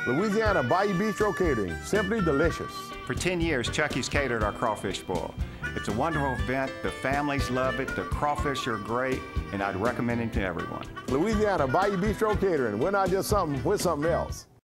Louisiana Bayou Bistro Catering, simply delicious. For 10 years, Chucky's catered our crawfish boil. It's a wonderful event. The families love it. The crawfish are great, and I'd recommend it to everyone. Louisiana Bayou Bistro Catering. We're not just something, we're something else.